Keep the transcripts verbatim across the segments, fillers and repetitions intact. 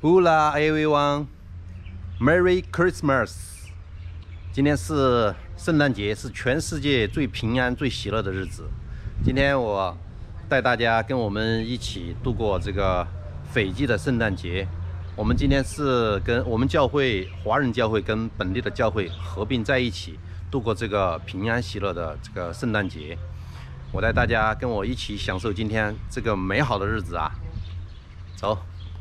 Hola everyone, Merry Christmas！ 今天是圣诞节，是全世界最平安、最喜乐的日子。今天我带大家跟我们一起度过这个斐济的圣诞节。我们今天是跟我们教会华人教会跟本地的教会合并在一起，度过这个平安喜乐的这个圣诞节。我带大家跟我一起享受今天这个美好的日子啊！走。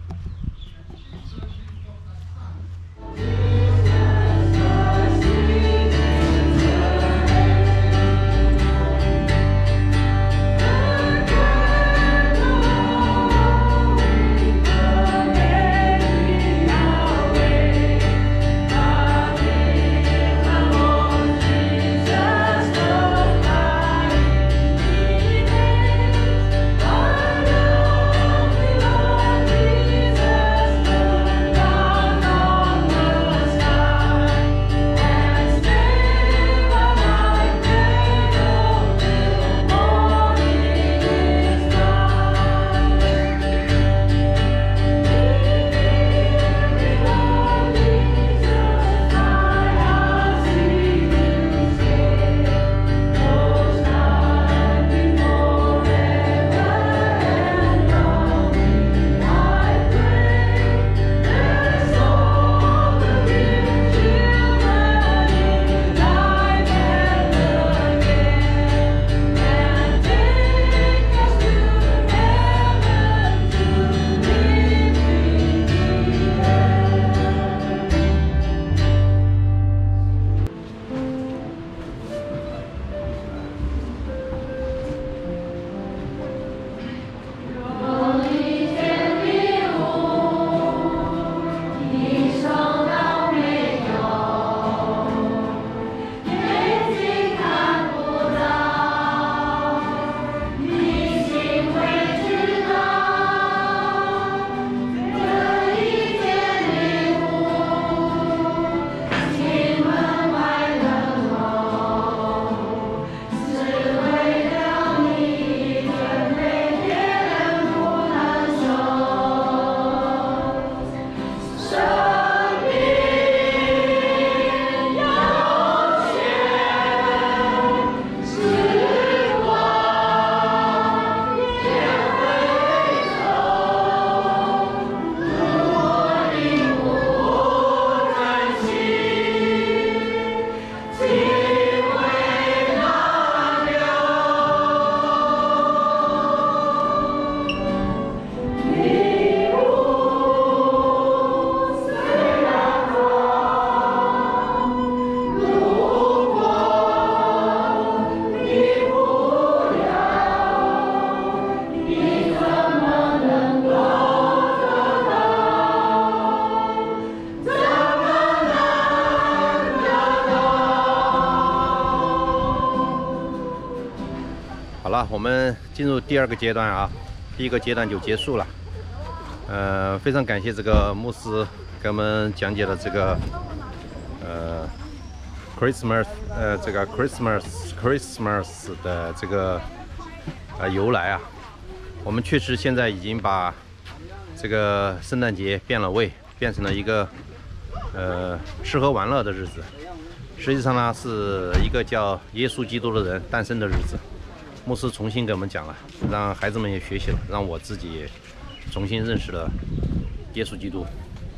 好了，我们进入第二个阶段啊，第一个阶段就结束了。呃，非常感谢这个牧师给我们讲解了这个呃 Christmas 呃这个 Christmas Christmas 的这个呃由来啊。我们确实现在已经把这个圣诞节变了味，变成了一个呃吃喝玩乐的日子。实际上呢，是一个叫耶稣基督的人诞生的日子。 牧师重新给我们讲了，让孩子们也学习了，让我自己也重新认识了耶稣基督。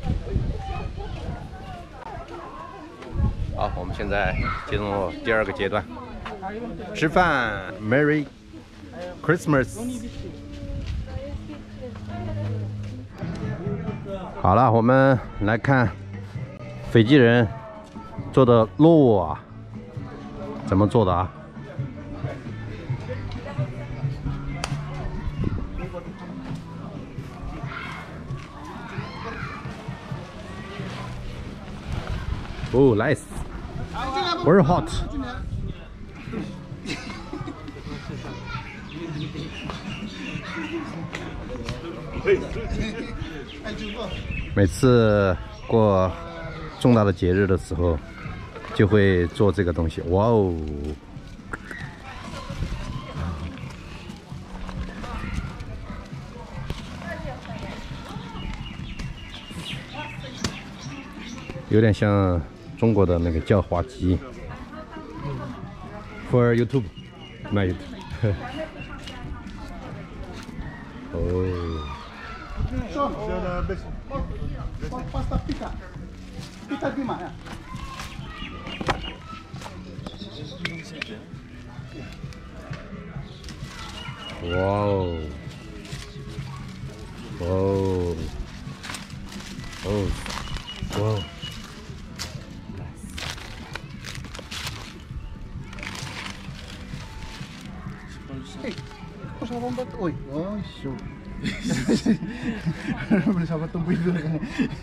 好，我们现在进入第二个阶段，吃饭 ，Merry Christmas。好了，我们来看斐济人做的肉啊，怎么做的啊？ Oh, nice. Very hot. 每次过重大的节日的时候，就会做这个东西。哇哦！ 有点像中国的那个叫花鸡。For YouTube, my YouTube. 哦。哇哦！哇哦！哦！哇哦！ Kok sa bomba to? Oy, oh, shoot. Boleh sahabat tumbuhin dulu kan.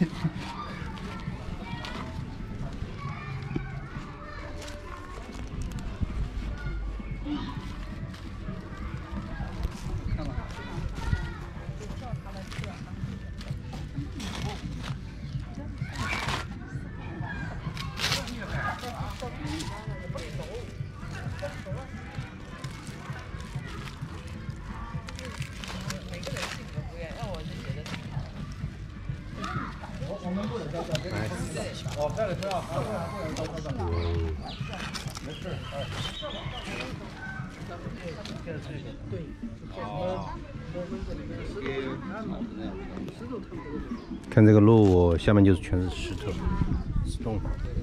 看这个路，下面就是全是石头、石洞。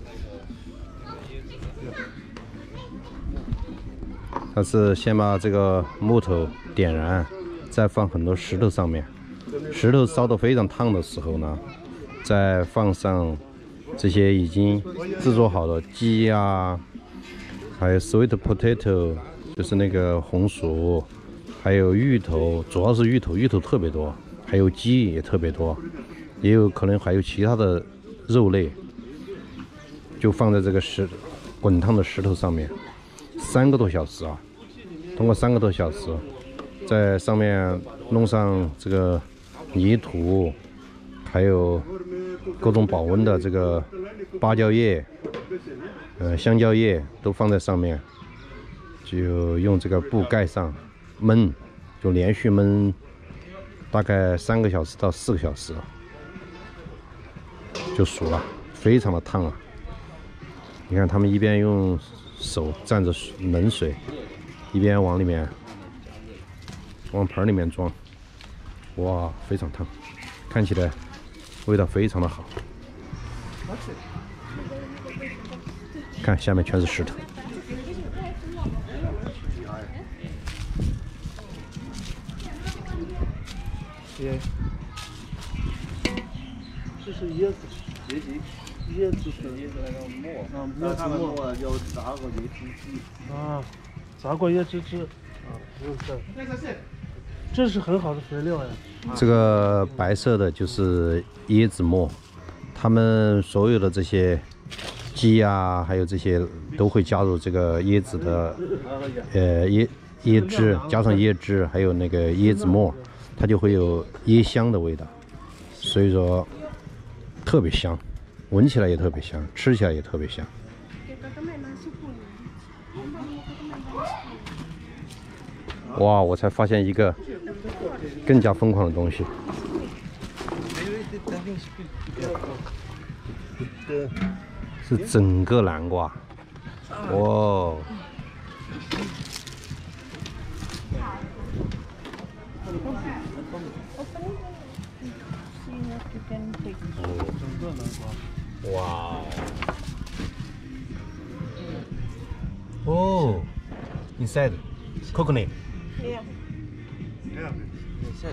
它是先把这个木头点燃，再放很多石头上面。石头烧得非常烫的时候呢，再放上这些已经制作好的鸡呀、啊，还有 sweet potato， 就是那个红薯，还有芋头，主要是芋头，芋头特别多，还有鸡也特别多。 也有可能还有其他的肉类，就放在这个石滚烫的石头上面，三个多小时啊！通过三个多小时，在上面弄上这个泥土，还有各种保温的这个芭蕉叶、呃香蕉叶都放在上面，就用这个布盖上焖，就连续焖大概三个小时到四个小时。 就熟了，非常的烫啊！你看他们一边用手蘸着冷水，一边往里面往盆里面装，哇，非常烫，看起来味道非常的好。看下面全是石头。 这是椰子。 椰子，椰子是椰子那个末，啊，椰子末有炸过椰汁汁啊，炸过椰汁汁啊，就是这，这是很好的肥料呀。 这个白色的就是椰子末，他们所有的这些鸡呀、啊，还有这些都会加入这个椰子的，呃椰椰汁，加上椰汁，还有那个椰子末，它就会有椰香的味道，所以说。 特别香，闻起来也特别香，吃起来也特别香。哇！我才发现一个更加疯狂的东西，是整个南瓜。哇！哇！哦 ，inside coconut. Yeah. Yeah. Inside.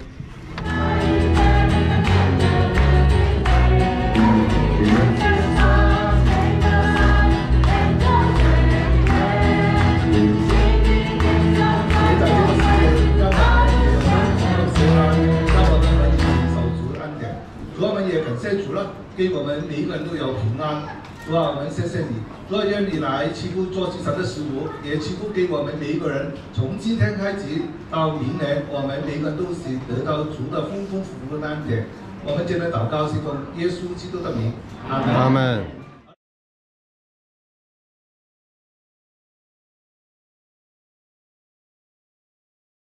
给我们每一个人都有平安，主啊，我们谢谢你，主啊，愿你来赐福做祭神的食物，也赐福给我们每一个人。从今天开始到明年，我们每一个人都是得到主的丰丰富富的恩典。我们今天祷告是奉耶稣基督的名，阿门。 阿门。